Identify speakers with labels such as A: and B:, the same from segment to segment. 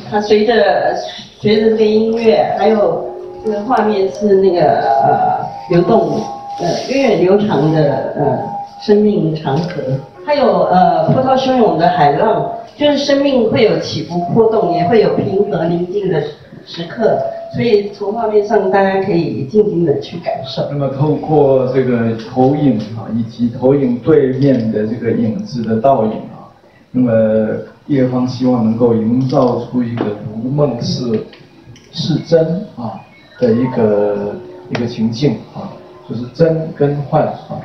A: 它随着这个音乐，还有这个画面是那个流动源远流长的生命长河，还有波涛汹涌的海浪，就是生命会有起伏波动，也会有平和宁静的时刻，所以从画面上大家可以静静的去感受。
B: 那么透过这个投影啊，以及投影对面的这个影子的倒影啊，那么叶芳希望能够营造出一个如梦是真啊的一个情境啊，就是真跟幻啊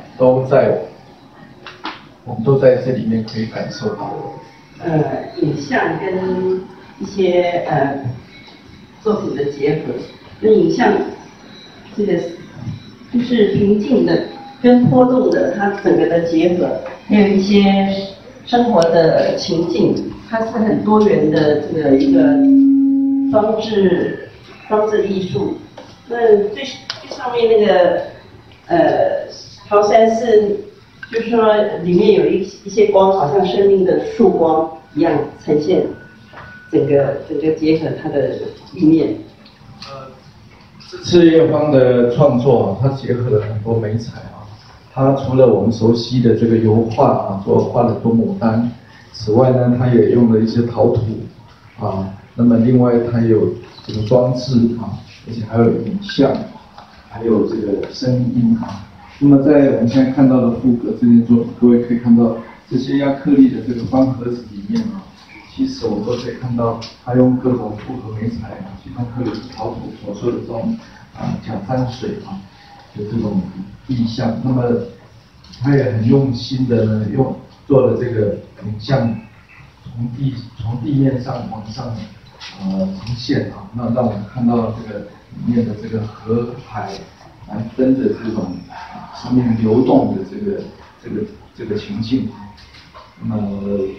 B: 我们都在这里面可以感受到。
A: 影像跟一些作品的结合，那影像这个就是平静的跟波动的，它整个的结合，还有一些生活的情境，它是很多元的这个一个装置艺术。那最上面那个桃山是，就是说里面有一些光，好像生命的曙光一样呈现整个结合它的意念。
B: 这次叶芳的创作啊，它结合了很多美彩啊。它除了我们熟悉的这个油画啊，画了很多牡丹，此外呢，它也用了一些陶土啊。那么另外它有这个装置啊，而且还有影像，还有这个声音啊。那么在我们现在看到的赋格这件作品，各位可以看到这些亚克力的这个方盒子里面啊，其实我们都可以看到它用各种复合媒材啊，其中特别是陶土所说的这种假山水啊的这种意象。那么它也很用心的呢，做了这个影像从地面上往上呈现啊，那让我们看到这个里面的这个河海蓝灯的这种生命流动的这个情境。那么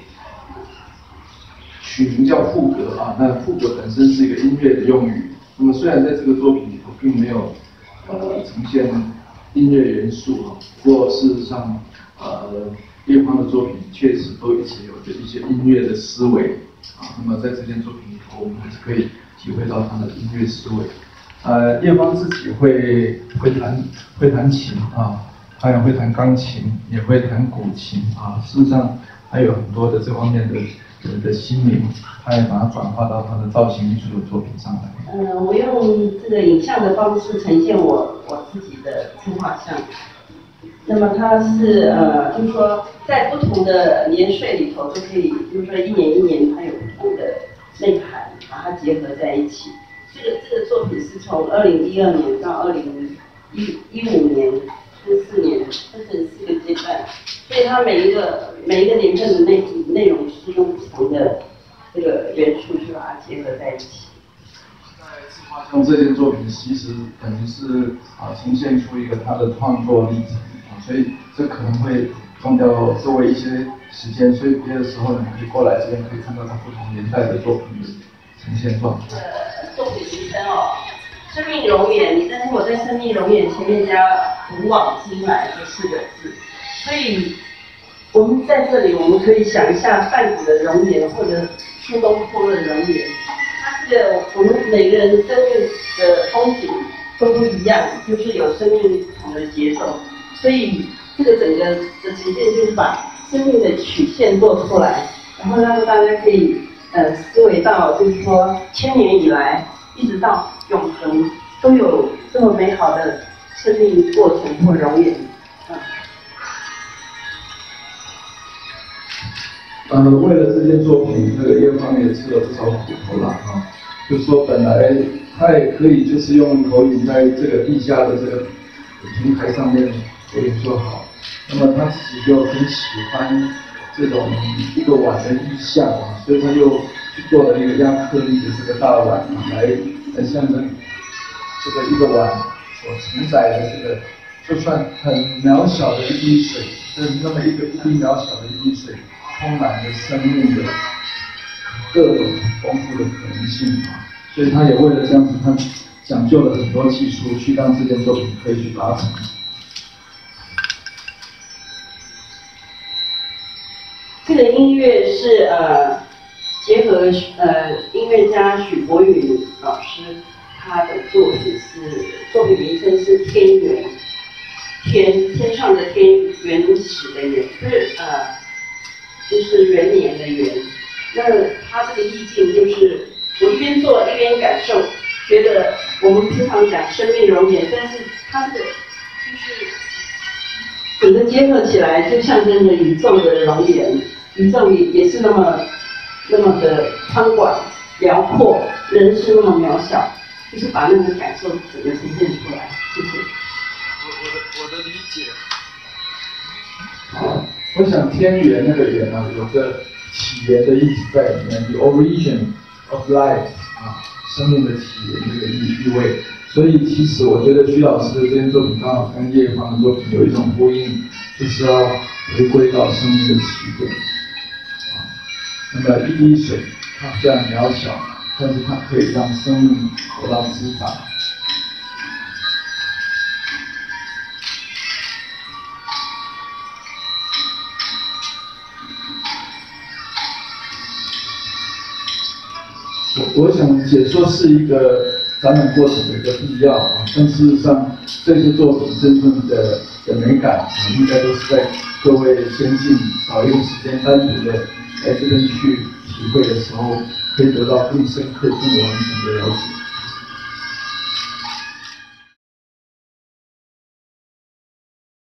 B: 取名叫赋格啊，那赋格本身是一个音乐的用语。那么虽然在这个作品里头并没有呈现音乐元素啊，不过事实上叶芳的作品确实都一直有着一些音乐的思维啊。那么在这件作品里头，我们还是可以体会到他的音乐思维。叶芳自己会弹琴啊，他也会弹钢琴，也会弹古琴啊。事实上，还有很多的这方面的心灵，他也把它转化到他的造型艺术的作品上来。
A: 我用这个影像的方式呈现我自己的自画像。那么它是就是说在不同的年岁里头都可以，就是说一年它有不同的内涵，把它结合在一起。这个作品是从2012年到2015年这4年分成4个阶段，所以它每一个年份的内容是用不同的这个元素去把它结合在一起。
B: 在自画像这件作品，其实等于是呈现出一个他的创作历程啊，所以这可能会用掉各位一些时间，所以别的时候你可以过来这边可以看到他不同年代的作品的呈现状态。
A: 作品名称生命容颜，但是我在生命容颜前面加古往今来这4个字，所以我们在这里我们可以想一下梵谷的容颜或者苏东坡的容颜，它这个我们每个人生命的风景都不一样，就是有生命不同的节奏，所以这个整个的呈现就是把生命的曲线做出来，然后让大家可以思维到，就是说1000年以来一直到永恒都有这么美好的生命过程或容颜。
B: 为了这件作品，这个叶芳也吃了不少苦头啦啊。就是说，本来他也可以就是用投影在这个地下的这个平台上面投影就好。那么他自己又很喜欢这种一个碗的意象啊，所以他又去做了一个亚克力的这个大碗来象征这个一个碗所承载的这个，就算很渺小的一滴水，那么一滴渺小的一滴水，充满着生命的各种丰富的可能性啊。所以他也为了这样子，他讲究了很多技术，去让这件作品可以去达成。
A: 这个音乐是结合音乐家许博允老师他的作品名称是天元，天上的天，原始的原，就是元年的元。那他这个意境就是我一边做一边感受，觉得我们平常讲生命容颜，但是他这个就是整个结合起来，就象征着宇宙的容颜，宇宙也是那么的宽广辽阔，人是那么渺小，就是把那个感受整个呈现出来。谢谢。
C: 我的理解。
B: 我想天元那个元啊，有个起源的意思在里面 ，the origin of life 啊，生命的起源这个意味。所以其实我觉得徐老师的这件作品刚好跟叶芳的作品有一种呼应，就是要回归到生命的起点。那么一滴水，它虽然渺小，但是它可以让生命得到滋长。我想解说是一个展览过程的一个必要啊，但事实上这些作品真正的美感应该都是在各位先进找一个时间单独的来这边去体会的时候，可以得到更深刻、更完整的了解。